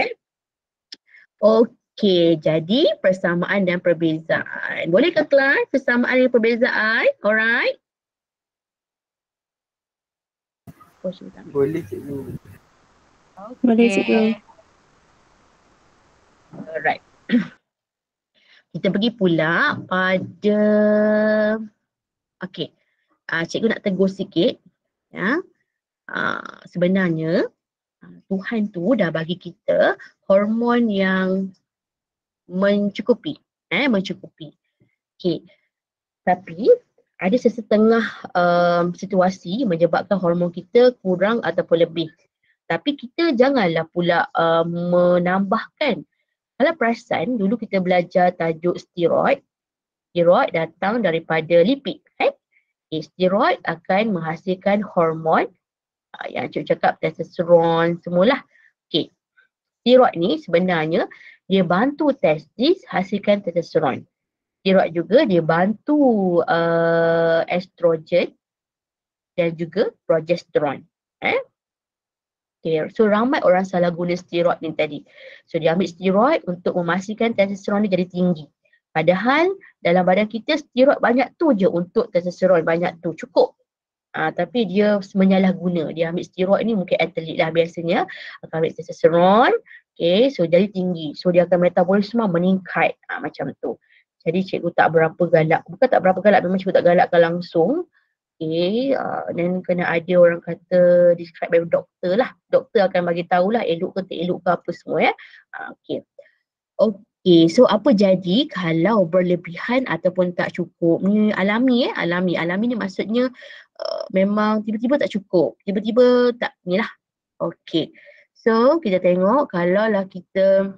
Okey, jadi persamaan dan perbezaan. Boleh ke kelas persamaan dan perbezaan? Alright?
Boleh cikgu.
Okay.
Boleh cikgu.
Alright. Kita pergi pula pada, okey, cikgu nak tegur sikit ya. Sebenarnya Tuhan tu dah bagi kita hormon yang mencukupi. Okey. Tapi ada sesetengah situasi menyebabkan hormon kita kurang ataupun lebih. Tapi kita janganlah pula menambahkan. Kalau perasan dulu kita belajar tajuk steroid. Steroid datang daripada lipid. Steroid akan menghasilkan hormon yang cikgu cakap testosteron semualah. Okey. Steroid ni sebenarnya dia bantu testis hasilkan testosteron. Steroid juga dia bantu estrogen dan juga progesteron. Okay, so ramai orang salah guna steroid ni tadi. So dia ambil steroid untuk memastikan testosteron ni jadi tinggi. Padahal dalam badan kita steroid banyak tu je untuk testosteron, banyak tu, cukup. Tapi dia menyalahguna. Dia ambil steroid ni mungkin atlet lah biasanya. Akan ambil testosteron, okay, so jadi tinggi. So dia akan metabolisme meningkat macam tu. Jadi cikgu tak berapa galak. Bukan tak berapa galak, memang cikgu tak galakkan langsung. Okay, dan kena ada orang kata describe by doktor lah. Doktor akan bagi tahulah elok ke tak elok ke apa semua Okay. Okay, so apa jadi kalau berlebihan ataupun tak cukup? Ni alami alami ni maksudnya memang tiba-tiba tak cukup. Tiba-tiba tak ni lah. Okay, so kita tengok kalau lah kita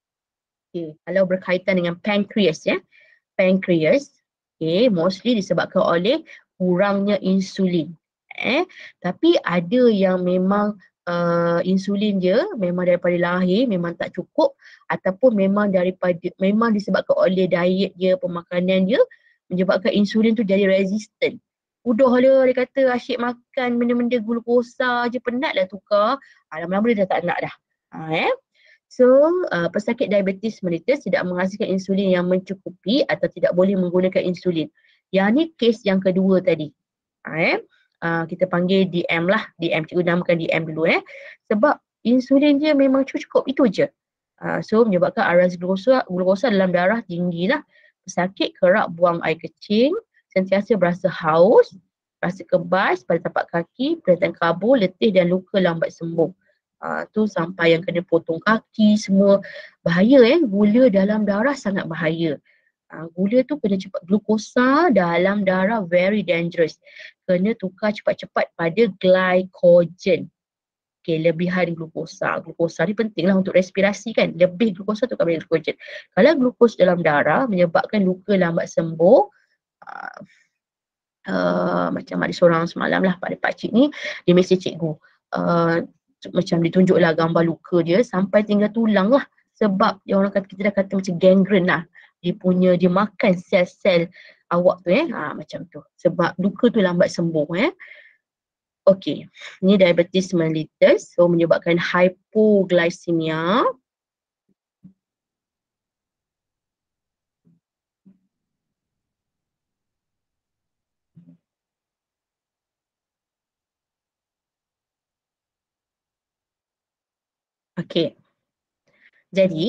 kalau berkaitan dengan pancreas Pancreas, mostly disebabkan oleh kurangnya insulin. Tapi ada yang memang insulin dia memang daripada lahir memang tak cukup ataupun memang disebabkan oleh diet dia, pemakanan dia menyebabkan insulin tu jadi resistant. Udah lah dia kata asyik makan benda-benda glukosa je, penat lah tukar. Lama-lama dia dah tak nak dah. So, pesakit diabetes mellitus tidak menghasilkan insulin yang mencukupi atau tidak boleh menggunakan insulin. Yang ni kes yang kedua tadi. Kita panggil DM lah. DM, cikgu namakan DM dulu Sebab insulin dia memang cukup itu je. So, menyebabkan aras glukosa dalam darah tinggi lah. Pesakit kerap buang air kecil, sentiasa berasa haus, rasa kebas pada tapak kaki, peningkatan kabur, letih dan luka lambat sembuh. Tu sampai yang kena potong kaki semua. Bahaya gula dalam darah sangat bahaya. Gula tu kena cepat, glukosa dalam darah very dangerous. Kena tukar cepat-cepat pada glycogen. Lebihan glukosa. Glukosa ni penting lah untuk respirasi kan. Lebih glukosa tukar pada glycogen. Kalau glukos dalam darah menyebabkan luka lambat sembuh, macam ada seorang semalam lah, pada pakcik ni, dia mesej cikgu. Macam ditunjuklah gambar luka dia sampai tinggal tulang lah. Sebab orang kata, kita dah kata macam gangrene lah. Dia makan sel-sel awak tu macam tu. Sebab luka tu lambat sembuh Okey, ni diabetes mellitus, so menyebabkan hypoglycemia. Okey. Jadi,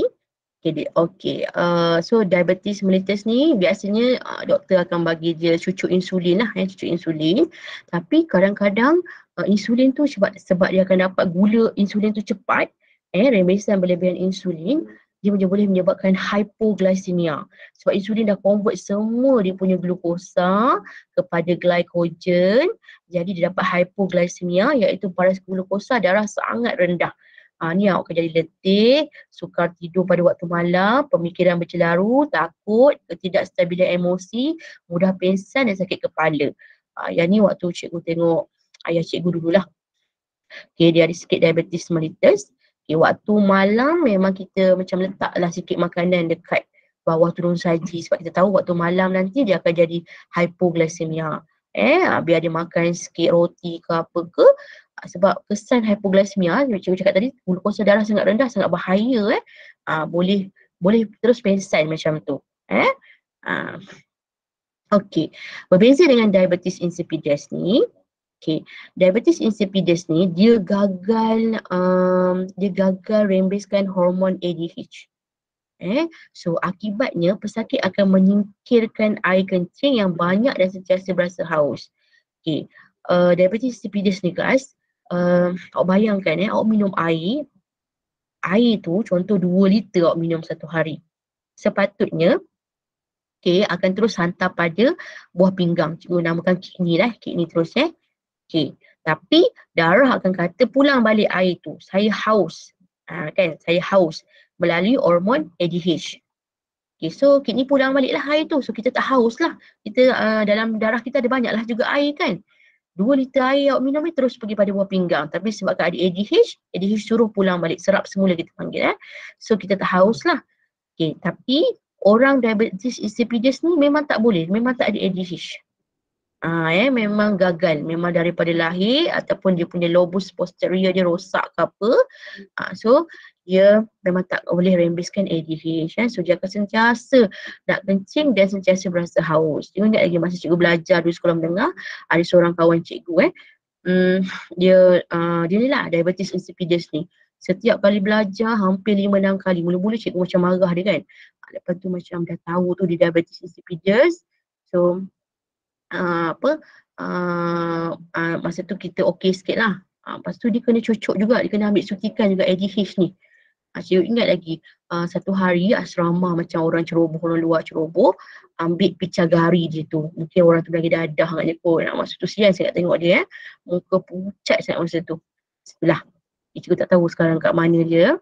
so diabetes mellitus ni biasanya doktor akan bagi dia cucuk insulin lah cucuk insulin. Tapi kadang-kadang insulin tu sebab dia akan dapat gula insulin tu cepat, rembesan berlebihan insulin, dia boleh menyebabkan hypoglycemia. Sebab insulin dah convert semua dia punya glukosa kepada glycogen, jadi dia dapat hypoglycemia, iaitu baras glukosa darah sangat rendah. Ni awak akan jadi letih, sukar tidur pada waktu malam, pemikiran bercelaru, takut, ketidakstabilan emosi, mudah pingsan dan sakit kepala. Yang ni waktu cikgu tengok ayah cikgu dululah. Dia ada sikit diabetes mellitus. Waktu malam memang kita macam letaklah sikit makanan dekat bawah turun saji, sebab kita tahu waktu malam nanti dia akan jadi hypoglycemia. Biar dia makan sikit roti ke apa ke, sebab kesan hypoglycemia, cikgu cakap tadi, glukosa darah sangat rendah, sangat bahaya boleh terus pingsan macam tu. Okey, berbeza dengan diabetes insipidus ni. Diabetes insipidus ni dia gagal rembeskan hormon ADH. So akibatnya pesakit akan menyingkirkan air kencing yang banyak dan sentiasa berasa haus. Diabetes insipidus ni guys, awak bayangkan awak minum air tu contoh 2 liter awak minum satu hari. Sepatutnya akan terus hantar pada buah pinggang. Cikgu namakan kidney lah, kidney terus tapi darah akan kata pulang balik air tu. Saya haus. Saya haus melalui hormon ADH. So kidney pulang balik lah air tu. So kita tak haus lah. Kita dalam darah kita ada banyak lah juga air kan. 2 liter air awak minum ni terus pergi pada buah pinggang. Tapi sebab ada ADH suruh pulang balik. Serap semula kita panggil So kita tak haus lah. Tapi orang diabetes insipidus ni memang tak boleh. Memang tak ada ADH. Memang gagal. Memang daripada lahir ataupun dia punya lobus posterior dia rosak ke apa. So dia memang tak boleh rembeskan ADH. So dia akan sentiasa nak kencing dan sentiasa berasa haus. Cikgu ingat lagi masa cikgu belajar di sekolah menengah, ada seorang kawan cikgu dia ni lah diabetes insipidus ni. Setiap kali belajar hampir 5-6 kali. Mula-mula cikgu macam marah dia kan. Lepas tu macam dah tahu tu dia diabetes insipidus. So masa tu kita okey sikit lah. Lepas tu dia kena cucuk juga, dia kena ambil suntikan juga ADH ni. Cikgu ingat lagi satu hari asrama macam orang ceroboh, orang luar ceroboh, ambil picah gari dia tu. Mungkin orang tu lagi dadah agaknya kot. Masa tu sian saya nak tengok dia muka pucat sangat masa tu. Setelah cikgu tak tahu sekarang kat mana dia.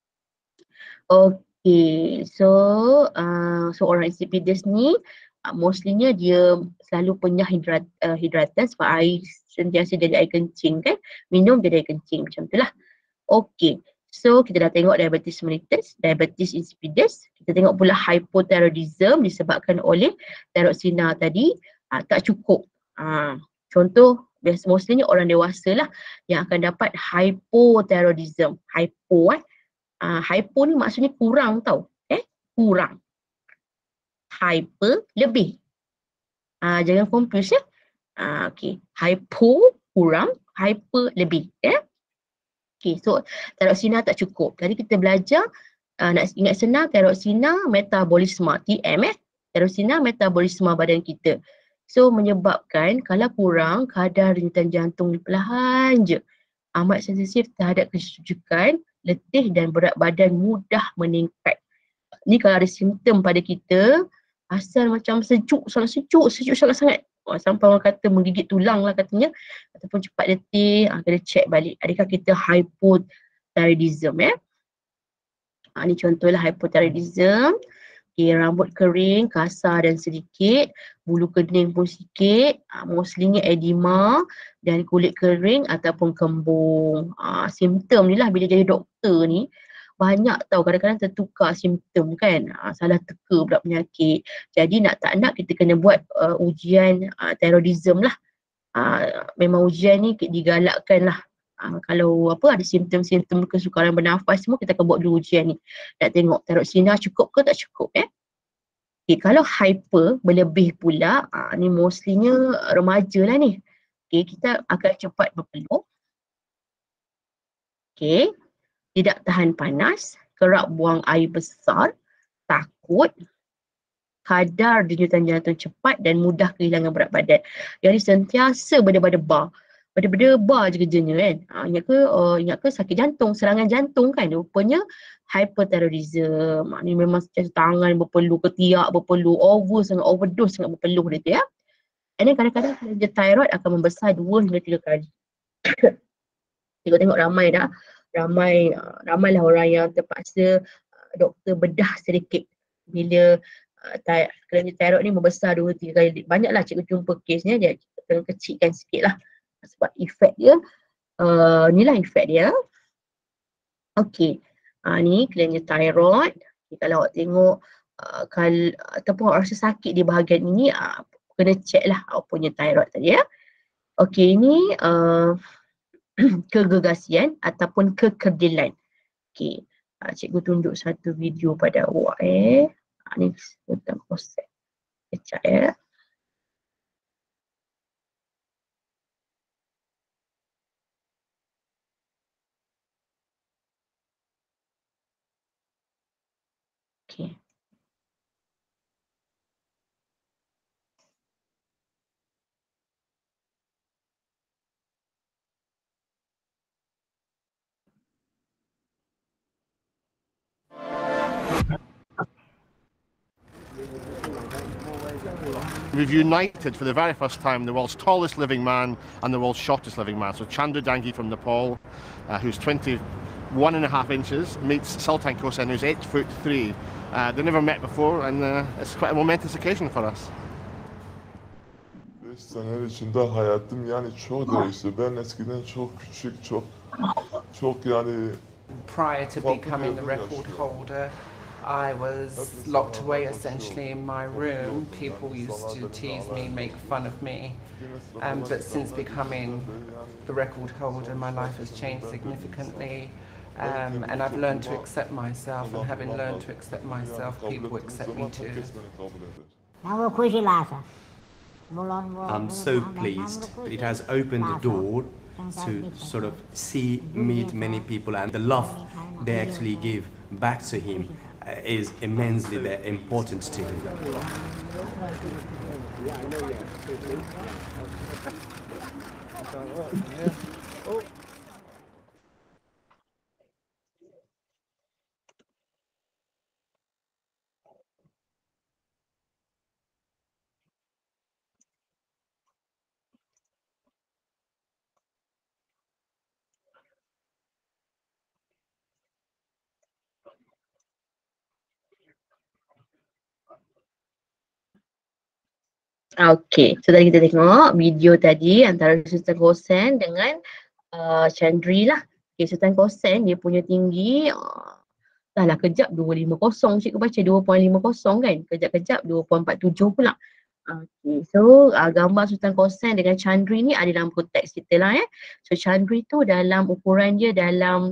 Okay, so orang insipidus ni mostlynya dia selalu penyah hidratan sebab air sentiasa jadi air kencing kan. Minum jadi air kencing macam tu lah. Okay, so kita dah tengok diabetes mellitus, diabetes insipidus. Kita tengok pula hypothyroidism disebabkan oleh thyroxina tadi tak cukup. Contoh mostly orang dewasa lah yang akan dapat hypothyroidism. Hypo ni maksudnya kurang tau. Kurang. Hyper lebih. Jangan confuse ya. Okay. Hypo kurang, hyper lebih. Okay, so thyroxina tak cukup. Tadi kita belajar, nak ingat senang, thyroxina metabolisme, TM thyroxina metabolisme badan kita. So menyebabkan kalau kurang, kadar denyutan jantung ni perlahan je amat sensitif terhadap kesejukan, letih dan berat badan mudah meningkat. Ni kalau ada simptom pada kita, asal macam sejuk sangat-sangat. Sampai orang kata menggigit tulang lah katanya, ataupun cepat letih, kena check balik adakah kita hypothyroidism. Ni contohlah hypothyroidism. Rambut kering, kasar dan sedikit, bulu kening pun sikit, mostlynya edema dan kulit kering ataupun kembung. Simptom ni lah bila jadi doktor ni banyak tahu, kadang-kadang tertukar simptom kan, salah teka pula penyakit. Jadi nak tak nak kita kena buat ujian thyroidism lah. Memang ujian ni digalakkan lah. Kalau ada simptom-simptom kesukaran bernafas semua, kita akan buat dulu ujian ni. Nak tengok thyroxina cukup ke tak cukup. Okay, kalau hyper berlebih pula, ni mostlynya remaja lah ni. Okay, kita akan cepat berpeluh. Okay. Tidak tahan panas, kerap buang air besar, takut, kadar denyutan jantung cepat dan mudah kehilangan berat badan. Jadi sentiasa berdebar-debar. Berdebar je kerjanya kan. Ingat ke sakit jantung, serangan jantung kan. Rupanya hyperthyroidism. Ni memang tangan berpeluh, ketiak berpeluh, overdose sangat berpeluh dia tu ya. And then kadang-kadang kelenjar thyroid akan membesar 2 hingga 3 kali. Tengok-tengok ramai dah. Ramailah orang yang terpaksa doktor bedah sedikit bila kelenjar thyroid ni membesar 2-3 kali. Banyaklah cikgu jumpa kesnya, dia tengah kecilkan sikit lah sebab efek dia. Inilah efek dia. Okey, ni kelenjar thyroid. Kalau awak tengok ataupun awak rasa sakit di bahagian ini, kena check lah awak punya thyroid tadi ya. Okey, ini kegegasian ataupun kekerdilan. Okey, cikgu tunjuk satu video pada awak ni tentang proses. Kejap ya. Okey.
We've united for the very first time the world's tallest living man and the world's shortest living man. So Chandra Dangi from Nepal, who's 21.5 inches, meets Sultan Kosen, who's 8'3". They never met before, and it's quite a momentous occasion for us.
5 sene içinde hayatım yani çok değişti. Ben eskiden çok küçük, çok yani.
Prior to becoming the record holder, I was locked away essentially in my room. People used to tease me, make fun of me. But since becoming the record holder, my life has changed significantly. And I've learned to accept myself, and having learned to accept myself, people accept me too.
I'm so pleased. It has opened the door to sort of meet many people, and the love they actually give back to him is immensely important to him.
Okey, so tadi kita tengok video tadi antara Sultan Kosen dengan Chandri lah. Okay, Sultan Kosen dia punya tinggi dah lah kejap 250, cikgu baca 2.50 kan, kejap-kejap 2.47 pula. Okay, so gambar Sultan Kosen dengan Chandri ni ada dalam konteks kita lah So Chandri tu dalam ukuran dia dalam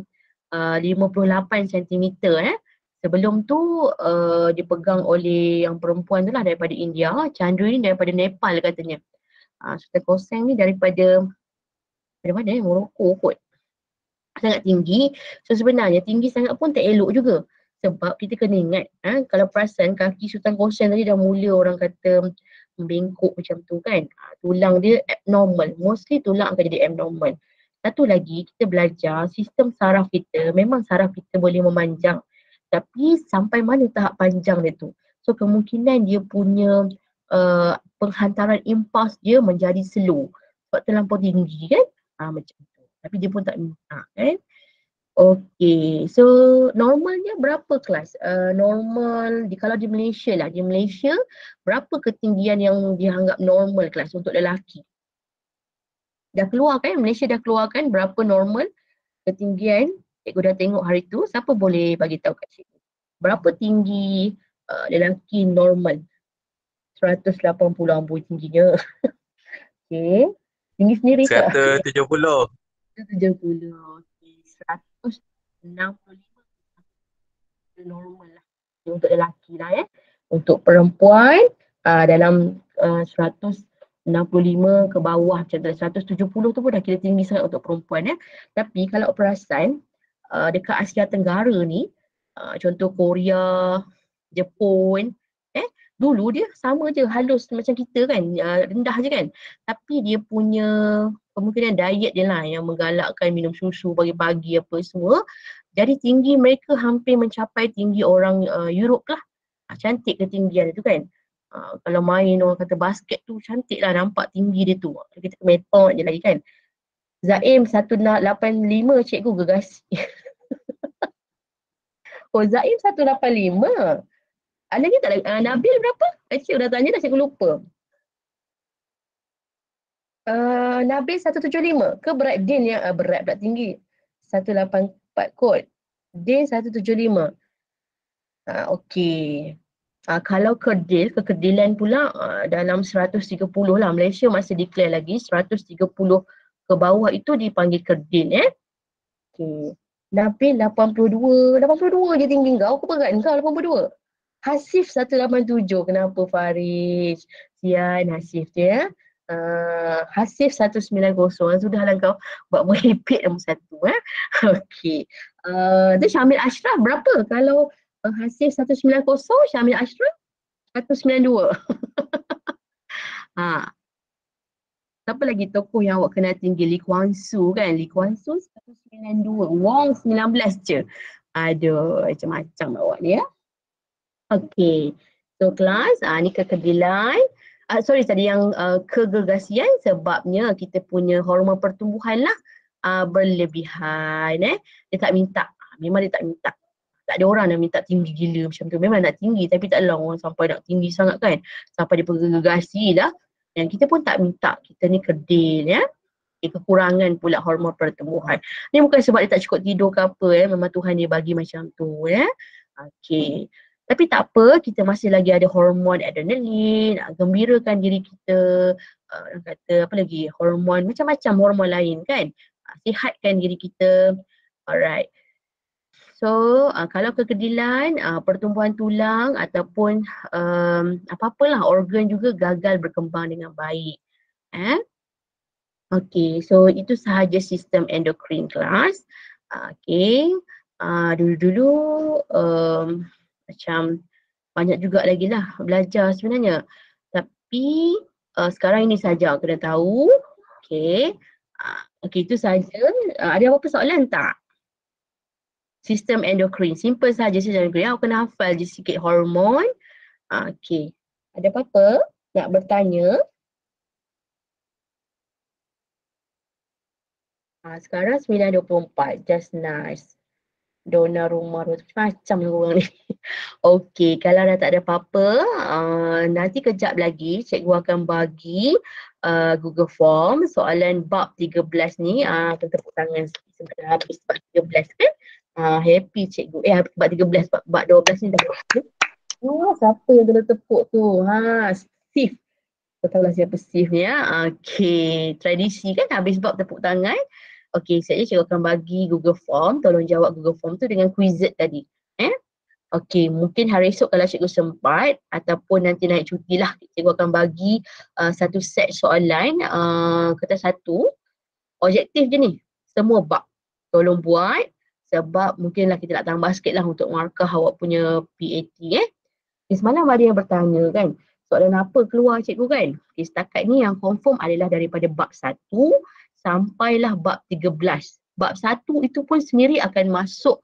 58 cm Sebelum tu dipegang oleh yang perempuan tu lah daripada India. Chandri ni daripada Nepal katanya. Sultan Kosen ni daripada mana Morocco kot. Sangat tinggi. So sebenarnya tinggi sangat pun tak elok juga. Sebab kita kena ingat kalau perasan kaki Sultan Kosen tadi dah mula orang kata membengkok macam tu kan. Tulang dia abnormal. Mostly tulang akan jadi abnormal. Satu lagi kita belajar sistem saraf kita. Memang saraf kita boleh memanjang. Tapi sampai mana tahap panjang dia tu. So kemungkinan dia punya penghantaran impuls dia menjadi slow. Sebab terlampau tinggi kan. Macam tu. Tapi dia pun tak minta kan. Okay, so normalnya berapa kelas? Normal, kalau di Malaysia lah, di Malaysia berapa ketinggian yang dianggap normal kelas untuk lelaki? Dah keluar kan, Malaysia dah keluarkan berapa normal ketinggian? Cikgu dah tengok hari tu, siapa boleh bagi tahu kat cikgu? Berapa tinggi lelaki normal? 180 amboi tingginya. Okay, tinggi sendiri tak?
170.
170, okay. 165 normal lah untuk lelaki lah Untuk perempuan dalam 165 ke bawah macam tu, 170 tu pun dah kira tinggi sangat untuk perempuan Tapi kalau perasan dekat Asia Tenggara ni, contoh Korea, Jepun, dulu dia sama je halus macam kita kan, rendah je kan. Tapi dia punya kemungkinan diet dia lah yang menggalakkan minum susu pagi-pagi apa semua. Jadi tinggi mereka hampir mencapai tinggi orang Europe lah. Cantik ketinggian tu kan. Kalau main orang kata basket tu cantik lah nampak tinggi dia tu. Kita metok je lagi kan. Zaim 185 cikgu gegasi. Oh Zaim 185. Ada lagi tak? Nabil berapa? Cikgu dah tanya dah, cikgu lupa. Nabil 175 ke berat Din yang berat pula tinggi? 184 kot. Din 175. Okey. Kalau kekedilan pula dalam 130 lah. Malaysia masih declare lagi 130 ke bawah itu dipanggil kedil Okey. Nabil 82 je tinggi kau. Aku perat kau 82. Hasif 187. Kenapa Faris? Sian Hasif dia. Hasif 190. Sudahlah kau buat merepek nombor 1. Okey. Tu Syamil Ashraf berapa? Kalau Hasif 190, Syamil Ashraf 192. Siapa lagi tokoh yang awak kenal tinggi? Lee Kuan Yew kan? Lee Kuan Yew 192. Wong 19 je. Aduh, macam-macam awak ni Okey, so kelas, ni kekedilan. Tadi yang kegegasian sebabnya kita punya hormon pertumbuhan lah berlebihan Dia tak minta, memang dia tak minta. Tak ada orang yang minta tinggi gila macam tu. Memang nak tinggi tapi tak adalah orang sampai nak tinggi sangat kan. Sampai dia bergegasi lah. Yang kita pun tak minta, kita ni kedil kekurangan pula hormon pertumbuhan. Ni bukan sebab dia tak cukup tidur ke apa memang Tuhan dia bagi macam tu Okey. Tapi tak apa, kita masih lagi ada hormon adrenalin, gembirakan diri kita, kata apa lagi, hormon, macam-macam hormon lain kan. Sihatkan diri kita. Alright. So, kalau kekedilan, pertumbuhan tulang ataupun apa-apalah organ juga gagal berkembang dengan baik. Okay, so itu sahaja sistem endokrin kelas. Okay, dulu-dulu macam banyak juga lagi lah belajar sebenarnya. Tapi sekarang ini saja kena tahu. Okay, okay itu saja. Ada apa-apa soalan tak? Sistem endokrin, simple saja sistem endokrin. Awak kena hafal je sikit hormon. Okay, ada apa-apa nak bertanya? Sekarang 9.24, just nice. Dona rumah macam orang ni. Okey, kalau dah tak ada apa-apa, nanti kejap lagi cikgu akan bagi Google Form soalan bab 13 ni. Tepuk tangan sebab dah habis bab 13 kan. Happy cikgu. Bab 13, bab 12 ni dah habis. Siapa yang kena tepuk tu? Steve. Kau tahulah siapa Steve ni ya. Okey, tradisi kan habis bab tepuk tangan. Okey, saya cikgu akan bagi Google Form, tolong jawab Google Form tu dengan quizet tadi. Okey, mungkin hari esok kalau cikgu sempat ataupun nanti naik cuti lah, cikgu akan bagi satu set soalan, kertas satu, objektif je ni, semua bab. Tolong buat sebab mungkinlah kita nak tambah sikit lah untuk markah awak punya PAT Semalam ada yang bertanya kan, soalan apa keluar cikgu kan? Okay, setakat ni yang confirm adalah daripada bab 1 sampailah bab 13. Bab 1 itu pun sendiri akan masuk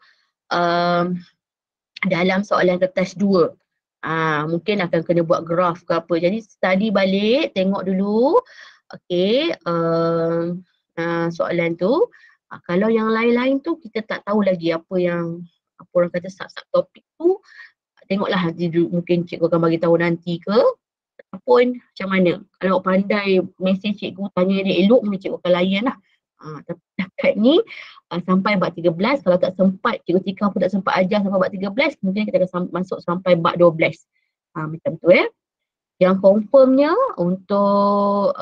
dalam soalan kertas 2. Mungkin akan kena buat graf ke apa. Jadi study balik, tengok dulu. Okey, soalan tu. Kalau yang lain-lain tu kita tak tahu lagi apa orang kata sub topik tu. Tengoklah mungkin cikgu akan bagi tahu nanti ke ataupun macam mana. Kalau pandai mesej cikgu, tanya dia elok, mungkin cikgu akan layan lah. Tapi setakat ni sampai bab 13, kalau tak sempat, cikgu Tika pun tak sempat ajar sampai bab 13, mungkin kita akan masuk sampai bab 12. Macam tu ya. Yang confirmnya untuk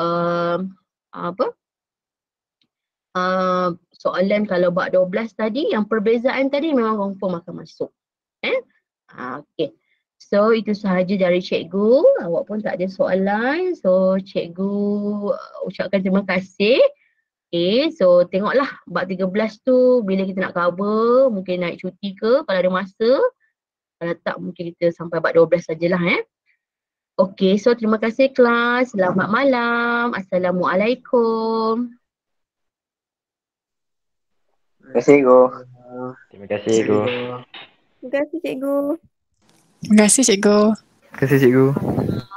soalan kalau bab 12 tadi, yang perbezaan tadi memang confirm akan masuk. Okay. So itu sahaja dari cikgu. Awak pun tak ada soalan. So cikgu ucapkan terima kasih. Okay, so tengoklah bab 13 tu bila kita nak cover, mungkin naik cuti ke kalau ada masa. Kalau tak mungkin kita sampai bab 12 sajalah Okay, so terima kasih kelas. Selamat malam. Assalamualaikum.
Terima kasih cikgu.
Terima kasih cikgu.
Terima kasih cikgu.
Terima kasih cikgu.
Terima kasih cikgu.